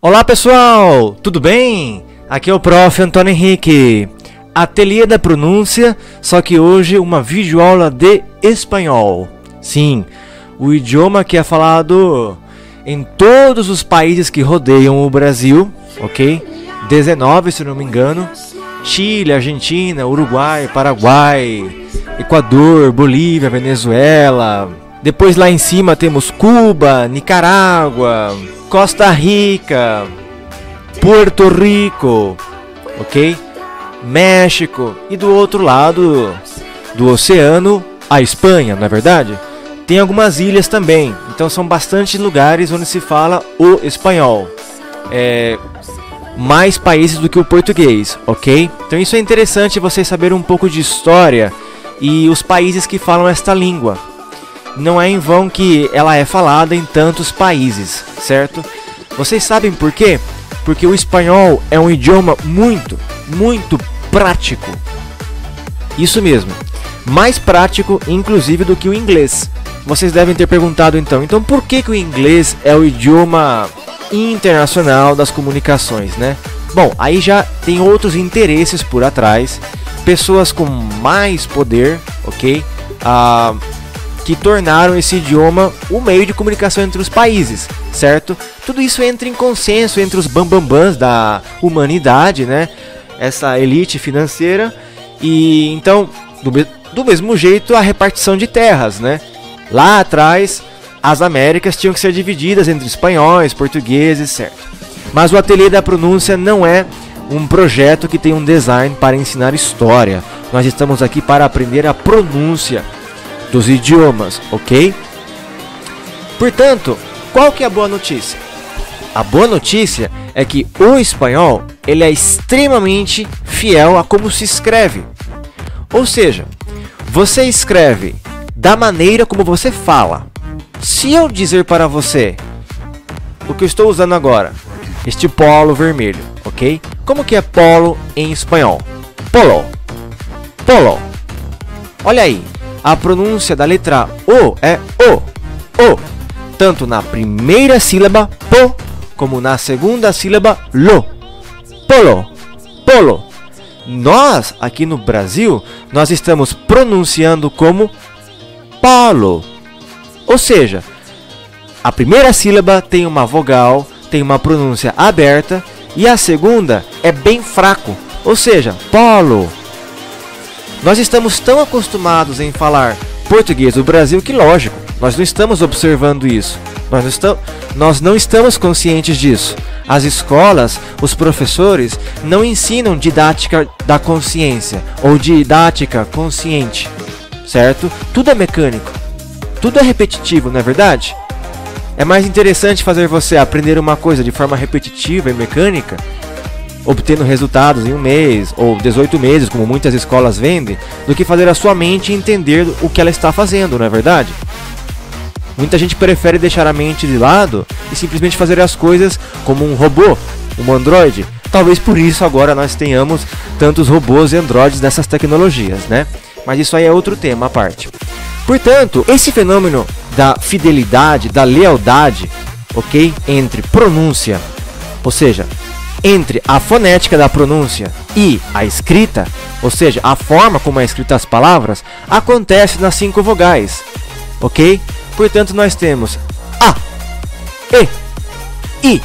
Olá pessoal, tudo bem? Aqui é o Prof. Antônio Henrique, Ateliê da Pronúncia, só que hoje uma videoaula de espanhol. Sim, o idioma que é falado em todos os países que rodeiam o Brasil, ok? 19 se não me engano, Chile, Argentina, Uruguai, Paraguai, Equador, Bolívia, Venezuela. Depois lá em cima temos Cuba, Nicarágua, Costa Rica, Porto Rico, ok? México e do outro lado do oceano, a Espanha, não é verdade? Tem algumas ilhas também, então são bastante lugares onde se fala o espanhol. Mais países do que o português, ok? Então isso é interessante vocês saberem um pouco de história e os países que falam esta língua. Não é em vão que ela é falada em tantos países, certo? Vocês sabem por quê? Porque o espanhol é um idioma muito prático. Isso mesmo, mais prático inclusive do que o inglês. Vocês devem ter perguntado então por que o inglês é o idioma internacional das comunicações, né? Bom, aí já tem outros interesses por atrás, pessoas com mais poder, ok? Que tornaram esse idioma o meio de comunicação entre os países, certo? Tudo isso entra em consenso entre os bambambãs da humanidade, né? Essa elite financeira. E então, do mesmo jeito, a repartição de terras, né? Lá atrás, as Américas tinham que ser divididas entre espanhóis, portugueses, certo? Mas o Ateliê da Pronúncia não é um projeto que tem um design para ensinar história. Nós estamos aqui para aprender a pronúncia dos idiomas, ok? Portanto, qual que é a boa notícia? A boa notícia é que o espanhol ele é extremamente fiel a como se escreve. Ou seja, você escreve da maneira como você fala. Se eu dizer para você o que eu estou usando agora, este polo vermelho, ok? Como que é polo em espanhol? Polo. Polo. Olha aí. A pronúncia da letra O é O. Tanto na primeira sílaba, po, como na segunda sílaba, lo. Polo. Polo. Nós, aqui no Brasil, nós estamos pronunciando como polo. Ou seja, a primeira sílaba tem uma vogal, tem uma pronúncia aberta, e a segunda é bem fraco. Ou seja, polo. Nós estamos tão acostumados em falar português do Brasil que, lógico, nós não estamos observando isso. Nós não estamos conscientes disso. As escolas, os professores não ensinam didática da consciência ou didática consciente, certo? Tudo é mecânico, tudo é repetitivo, não é verdade? É mais interessante fazer você aprender uma coisa de forma repetitiva e mecânica, obtendo resultados em um mês ou 18 meses, como muitas escolas vendem, do que fazer a sua mente entender o que ela está fazendo, não é verdade? Muita gente prefere deixar a mente de lado e simplesmente fazer as coisas como um robô, um androide. Talvez por isso agora nós tenhamos tantos robôs e androides dessas tecnologias, né? Mas isso aí é outro tema à parte. Portanto, esse fenômeno da fidelidade, da lealdade, ok? Entre pronúncia, ou seja, entre a fonética da pronúncia e a escrita, ou seja, a forma como é escrita as palavras, acontece nas 5 vogais, ok? Portanto, nós temos A, E, I,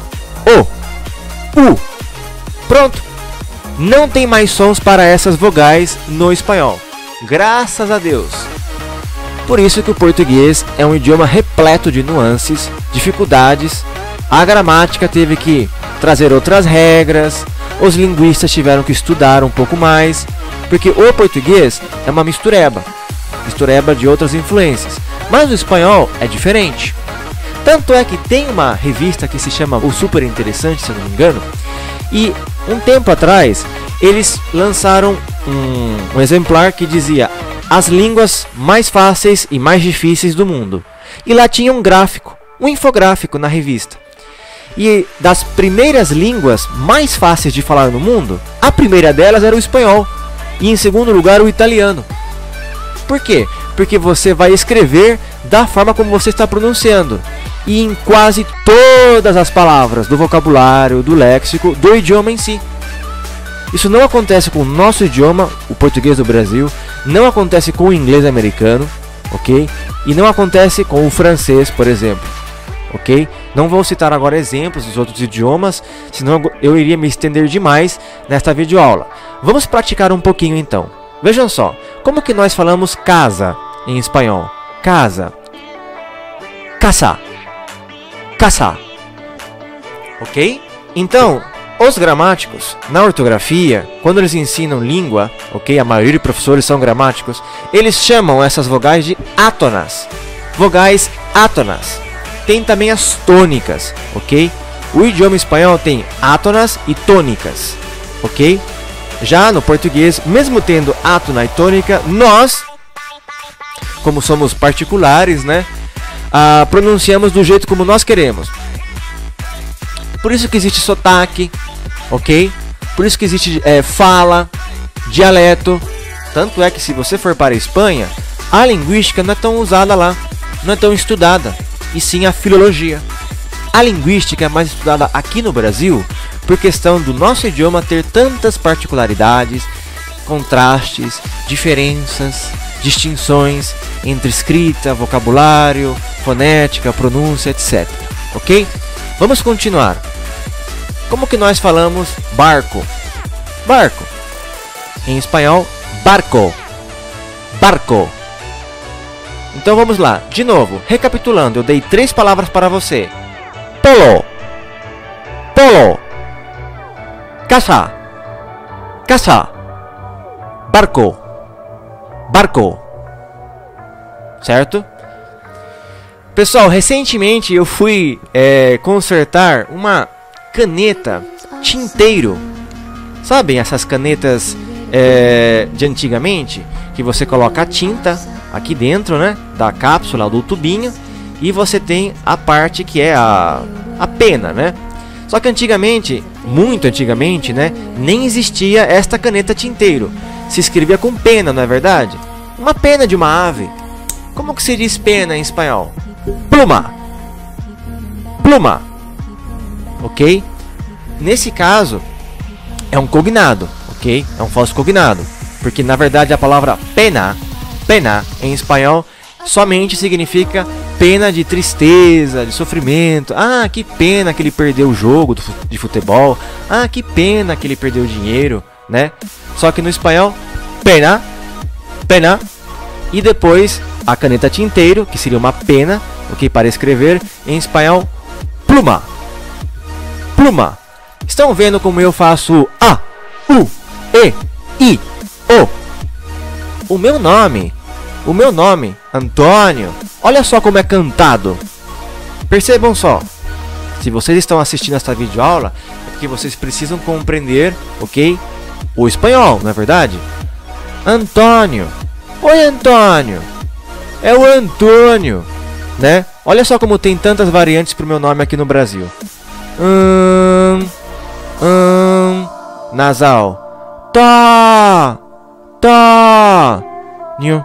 O, U. Pronto! Não tem mais sons para essas vogais no espanhol. Graças a Deus! Por isso que o português é um idioma repleto de nuances, dificuldades. A gramática teve que trazer outras regras, os linguistas tiveram que estudar um pouco mais, porque o português é uma mistureba de outras influências, mas o espanhol é diferente. Tanto é que tem uma revista que se chama O Super Interessante, se eu não me engano, e um tempo atrás eles lançaram um exemplar que dizia as línguas mais fáceis e mais difíceis do mundo, e lá tinha um gráfico, um infográfico na revista. E das primeiras línguas mais fáceis de falar no mundo, a primeira delas era o espanhol. E em segundo lugar o italiano. Por quê? Porque você vai escrever da forma como você está pronunciando. E em quase todas as palavras do vocabulário, do léxico, do idioma em si. Isso não acontece com o nosso idioma, o português do Brasil, não acontece com o inglês americano, ok? E não acontece com o francês, por exemplo, ok? Não vou citar agora exemplos dos outros idiomas, senão eu iria me estender demais nesta videoaula. Vamos praticar um pouquinho então. Vejam só, como que nós falamos casa em espanhol? Casa. Casa. Casa. Ok? Então, os gramáticos, na ortografia, quando eles ensinam língua, ok? A maioria de professores são gramáticos, eles chamam essas vogais de átonas. Vogais átonas. Tem também as tônicas, ok? O idioma espanhol tem átonas e tônicas, ok? Já no português, mesmo tendo átona e tônica, nós, como somos particulares, né? Pronunciamos do jeito como nós queremos. Por isso que existe sotaque, ok? Por isso que existe fala, dialeto. Tanto é que se você for para a Espanha, a linguística não é tão usada lá, não é tão estudada, e sim a filologia. A linguística é mais estudada aqui no Brasil por questão do nosso idioma ter tantas particularidades, contrastes, diferenças, distinções entre escrita, vocabulário, fonética, pronúncia, etc. Ok? Vamos continuar. Como que nós falamos barco? Barco. Em espanhol, barco. Barco. Então vamos lá. De novo, recapitulando, eu dei 3 palavras para você. Polo. Polo. Casa. Casa. Barco. Barco. Certo? Pessoal, recentemente eu fui consertar uma caneta tinteiro. Sabem essas canetas de antigamente? Que você coloca a tinta aqui dentro, né? Da cápsula, do tubinho. E você tem a parte que é a pena, né? Só que antigamente, muito antigamente, né? Nem existia esta caneta tinteiro. Se escrevia com pena, não é verdade? Uma pena de uma ave. Como que se diz pena em espanhol? Pluma. Pluma. Ok? Nesse caso, é um cognado, ok? É um falso cognado. Porque na verdade a palavra pena, pena em espanhol, somente significa pena de tristeza, de sofrimento. Ah, que pena que ele perdeu o jogo de futebol. Ah, que pena que ele perdeu o dinheiro, né? Só que no espanhol, pena, pena. E depois a caneta tinteiro, que seria uma pena, ok, para escrever. Em espanhol, pluma. Pluma. Estão vendo como eu faço A, U, E, I, O? O meu nome, Antônio, olha só como é cantado. Percebam só. Se vocês estão assistindo esta videoaula, é porque vocês precisam compreender, ok? O espanhol, não é verdade? Antônio. Oi, Antônio. É o Antônio, né? Olha só como tem tantas variantes para o meu nome aqui no Brasil. Nasal. Tá. Nho.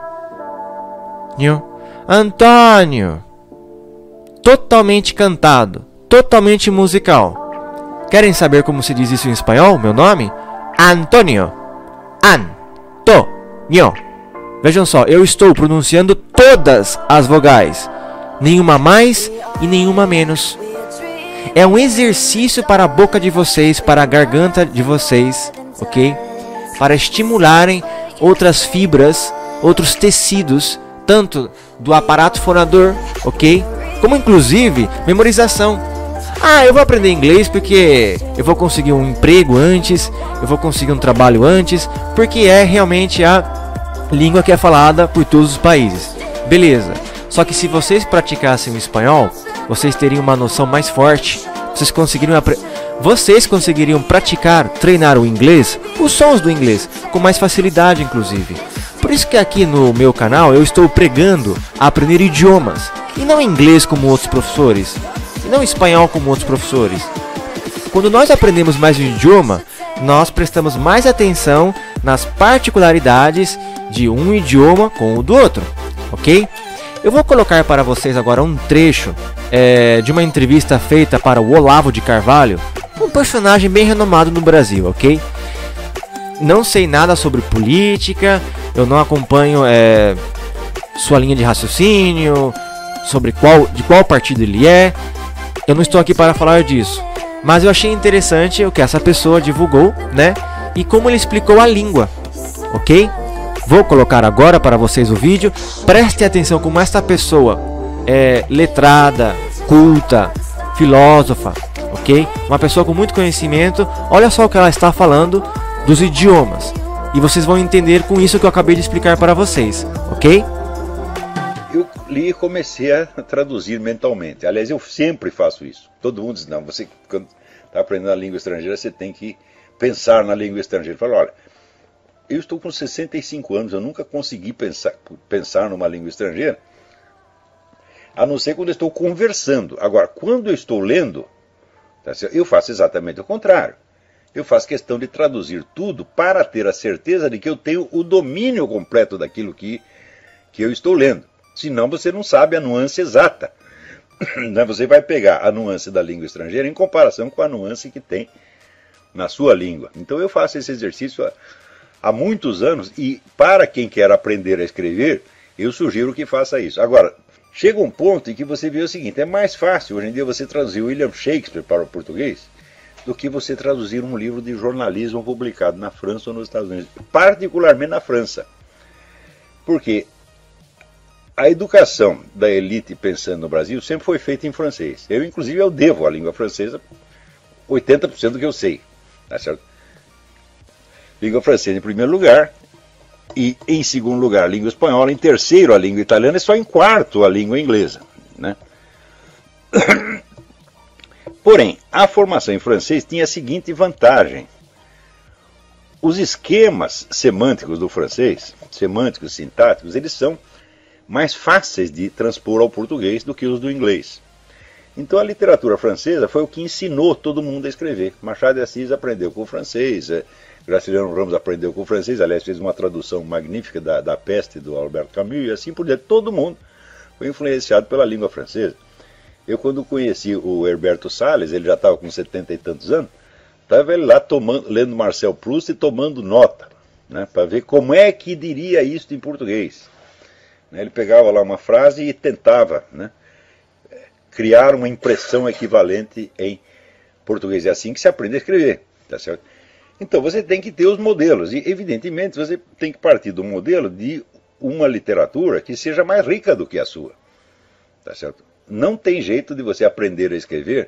Antônio. Totalmente cantado, totalmente musical. Querem saber como se diz isso em espanhol, meu nome? Antônio. Antônio. Vejam só, eu estou pronunciando todas as vogais. Nenhuma mais e nenhuma menos. É um exercício para a boca de vocês, para a garganta de vocês, ok? Para estimularem outras fibras, outros tecidos, tanto do aparato fonador, ok? Como inclusive memorização. Ah, eu vou aprender inglês porque eu vou conseguir um emprego antes, eu vou conseguir um trabalho antes, porque é realmente a língua que é falada por todos os países. Beleza. Só que se vocês praticassem o espanhol, vocês teriam uma noção mais forte. Vocês conseguiriam praticar, treinar o inglês, os sons do inglês, com mais facilidade, inclusive. Por isso que aqui no meu canal eu estou pregando a aprender idiomas, e não inglês como outros professores, e não espanhol como outros professores. Quando nós aprendemos mais um idioma, nós prestamos mais atenção nas particularidades de um idioma com o do outro, ok? Eu vou colocar para vocês agora um trecho de uma entrevista feita para o Olavo de Carvalho, um personagem bem renomado no Brasil, ok? Não sei nada sobre política, eu não acompanho sua linha de raciocínio, sobre de qual partido ele é, eu não estou aqui para falar disso, mas eu achei interessante o que essa pessoa divulgou, né? E como ele explicou a língua, ok? Vou colocar agora para vocês o vídeo. Prestem atenção como esta pessoa é letrada, culta, filósofa, ok? Uma pessoa com muito conhecimento. Olha só o que ela está falando dos idiomas. E vocês vão entender com isso que eu acabei de explicar para vocês, ok? Eu li e comecei a traduzir mentalmente. Aliás, eu sempre faço isso. Todo mundo diz, não, você quando está aprendendo a língua estrangeira, você tem que pensar na língua estrangeira. Eu falo, olha, eu estou com 65 anos, eu nunca consegui pensar numa língua estrangeira, a não ser quando eu estou conversando. Agora, quando eu estou lendo, eu faço exatamente o contrário. Eu faço questão de traduzir tudo para ter a certeza de que eu tenho o domínio completo daquilo que eu estou lendo. Senão você não sabe a nuance exata. Você vai pegar a nuance da língua estrangeira em comparação com a nuance que tem na sua língua. Então eu faço esse exercício há muitos anos, e para quem quer aprender a escrever, eu sugiro que faça isso. Agora, chega um ponto em que você vê o seguinte, é mais fácil hoje em dia você traduzir William Shakespeare para o português do que você traduzir um livro de jornalismo publicado na França ou nos Estados Unidos, particularmente na França. Porque a educação da elite pensando no Brasil sempre foi feita em francês. Eu, inclusive, eu devo à língua francesa 80% do que eu sei, tá certo? Língua francesa em primeiro lugar, e em segundo lugar a língua espanhola, em terceiro a língua italiana e só em quarto a língua inglesa, né? Porém, a formação em francês tinha a seguinte vantagem. Os esquemas semânticos do francês, semânticos, sintáticos, eles são mais fáceis de transpor ao português do que os do inglês. Então a literatura francesa foi o que ensinou todo mundo a escrever. Machado de Assis aprendeu com o francês, Graciliano Ramos aprendeu com o francês, aliás fez uma tradução magnífica da Peste do Albert Camus, e assim por diante. Todo mundo foi influenciado pela língua francesa. Eu, quando conheci o Herberto Salles, ele já estava com 70 e tantos anos, estava ele lá lendo Marcel Proust e tomando nota, né, para ver como é que diria isso em português. Ele pegava lá uma frase e tentava, né, criar uma impressão equivalente em português. É assim que se aprende a escrever, tá certo? Então você tem que ter os modelos, e evidentemente você tem que partir do modelo de uma literatura que seja mais rica do que a sua, tá certo? Não tem jeito de você aprender a escrever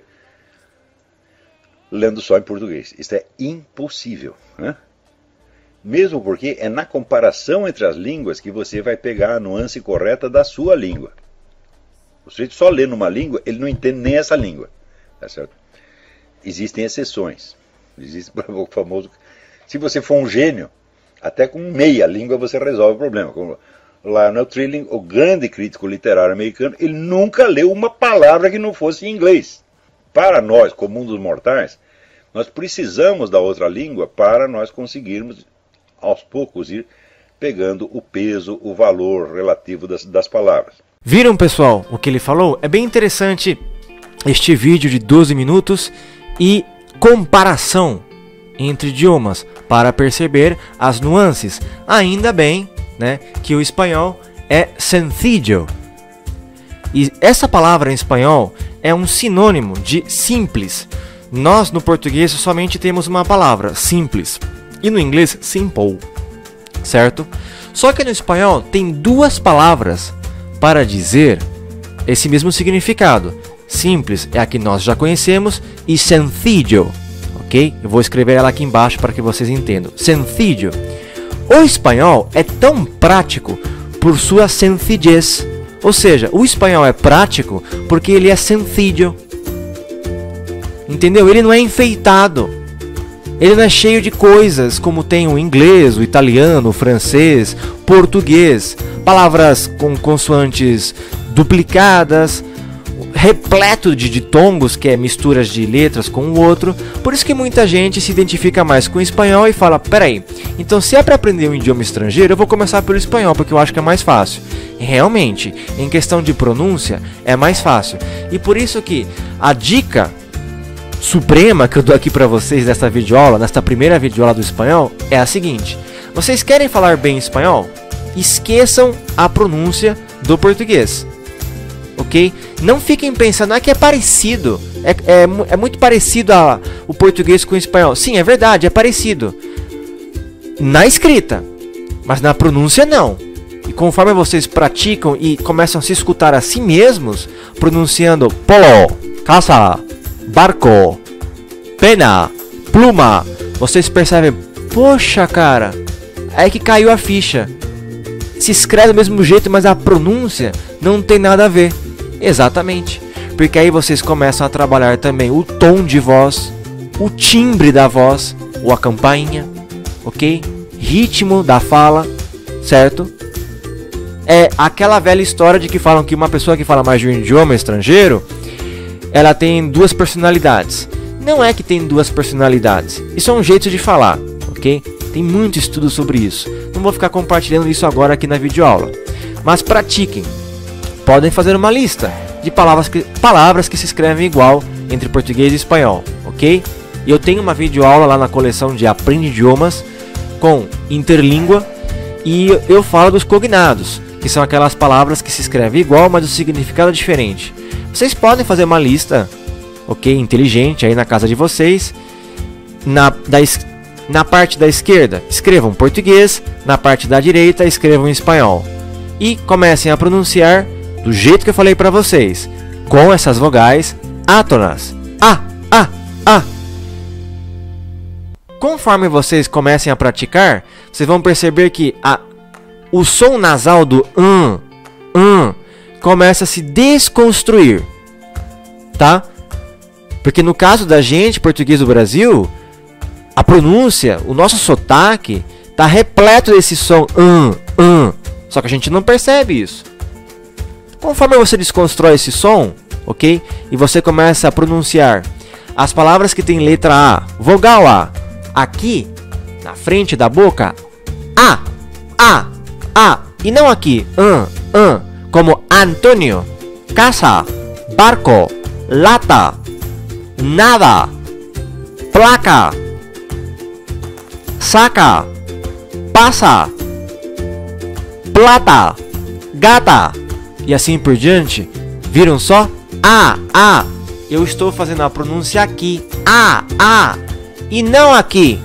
lendo só em português. Isso é impossível, né? Mesmo porque é na comparação entre as línguas que você vai pegar a nuance correta da sua língua. O sujeito só lê numa língua, ele não entende nem essa língua, tá certo? Existem exceções. Existe o famoso... Se você for um gênio, até com meia língua você resolve o problema. Como Lionel Trilling, o grande crítico literário americano, ele nunca leu uma palavra que não fosse em inglês. Para nós, comum dos mortais, nós precisamos da outra língua para nós conseguirmos, aos poucos, ir pegando o peso, o valor relativo das palavras. Viram, pessoal, o que ele falou? É bem interessante este vídeo de 12 minutos e comparação entre idiomas para perceber as nuances. Ainda bem, né, que o espanhol é sencillo. E essa palavra em espanhol é um sinônimo de simples. Nós no português somente temos uma palavra, simples, e no inglês simple, certo? Só que no espanhol tem duas palavras para dizer esse mesmo significado. Simples é a que nós já conhecemos e sencillo, ok? Eu vou escrever ela aqui embaixo para que vocês entendam. Sencillo. O espanhol é tão prático por sua sencillez. Ou seja, o espanhol é prático porque ele é sencillo. Entendeu? Ele não é enfeitado. Ele não é cheio de coisas como tem o inglês, o italiano, o francês, português. Palavras com consoantes duplicadas, repleto de ditongos, que é misturas de letras com o outro. Por isso que muita gente se identifica mais com o espanhol e fala, peraí, Então, se é para aprender um idioma estrangeiro, eu vou começar pelo espanhol, porque eu acho que é mais fácil. Realmente, em questão de pronúncia, é mais fácil. E por isso que a dica suprema que eu dou aqui para vocês nesta videoaula, nesta primeira videoaula do espanhol, é a seguinte: vocês querem falar bem espanhol? Esqueçam a pronúncia do português, ok? Não fiquem pensando, que é parecido, é muito parecido o português com o espanhol. Sim, é verdade, é parecido na escrita, mas na pronúncia não. E conforme vocês praticam e começam a se escutar a si mesmos, pronunciando polo, casa, barco, pena, pluma, vocês percebem, poxa cara, é que caiu a ficha. Se escreve do mesmo jeito, mas a pronúncia não tem nada a ver. Exatamente. Porque aí vocês começam a trabalhar também o tom de voz, o timbre da voz, ou a campainha, ok? Ritmo da fala, certo? É aquela velha história de que falam que uma pessoa que fala mais de um idioma estrangeiro, ela tem duas personalidades. Não é que tem duas personalidades. Isso é um jeito de falar, ok? Tem muito estudo sobre isso. Não vou ficar compartilhando isso agora aqui na videoaula. Mas pratiquem. Podem fazer uma lista de palavras que se escrevem igual entre português e espanhol, ok? E eu tenho uma videoaula lá na coleção de Aprende Idiomas com interlíngua. E eu falo dos cognados, que são aquelas palavras que se escrevem igual, mas o significado é diferente. Vocês podem fazer uma lista, ok? Inteligente aí na casa de vocês. Na parte da esquerda, escrevam português. Na parte da direita, escrevam espanhol. E comecem a pronunciar do jeito que eu falei para vocês, com essas vogais átonas. A. Conforme vocês comecem a praticar, vocês vão perceber que o som nasal do começa a se desconstruir, tá? Porque no caso da gente, português do Brasil, a pronúncia, o nosso sotaque, tá repleto desse som só que a gente não percebe isso. Conforme você desconstrói esse som, ok? E você começa a pronunciar as palavras que tem letra A, vogal A, aqui, na frente da boca, A, e não aqui, como Antônio, casa, barco, lata, nada, placa, saca, passa, plata, gata, e assim por diante. Viram só? Eu estou fazendo a pronúncia aqui, e não aqui.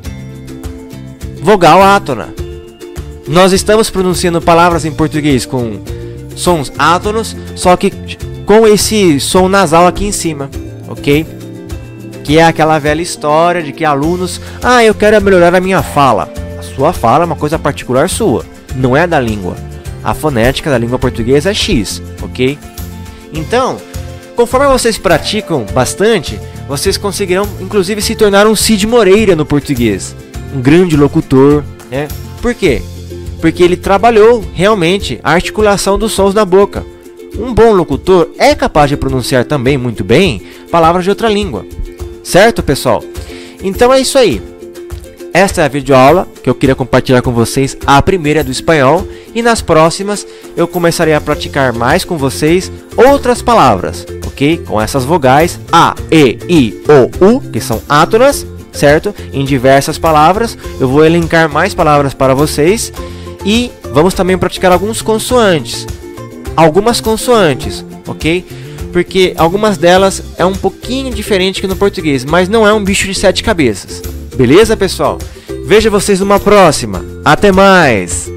Vogal átona. Nós estamos pronunciando palavras em português com sons átonos, só que com esse som nasal aqui em cima, ok? Que é aquela velha história de que alunos, eu quero melhorar a minha fala. A sua fala é uma coisa particular sua, não é da língua. A fonética da língua portuguesa é X, ok? Então, conforme vocês praticam bastante, vocês conseguirão inclusive se tornar um Cid Moreira no português, um grande locutor, né? Por quê? Porque ele trabalhou realmente a articulação dos sons na boca. Um bom locutor é capaz de pronunciar também muito bem palavras de outra língua. Certo, pessoal? Então é isso aí. Esta é a videoaula que eu queria compartilhar com vocês, a primeira do espanhol. E nas próximas eu começarei a praticar mais com vocês outras palavras, ok? Com essas vogais A, E, I, O, U, que são átonas, certo? Em diversas palavras. Eu vou elencar mais palavras para vocês. E vamos também praticar algumas consoantes, ok? Porque algumas delas é um pouquinho diferente que no português, mas não é um bicho de 7 cabeças. Beleza, pessoal? Vejo vocês numa próxima. Até mais!